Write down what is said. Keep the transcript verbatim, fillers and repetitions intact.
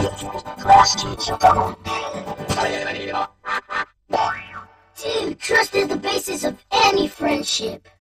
Klasky, Csupo. Dude, trust is the basis of any friendship.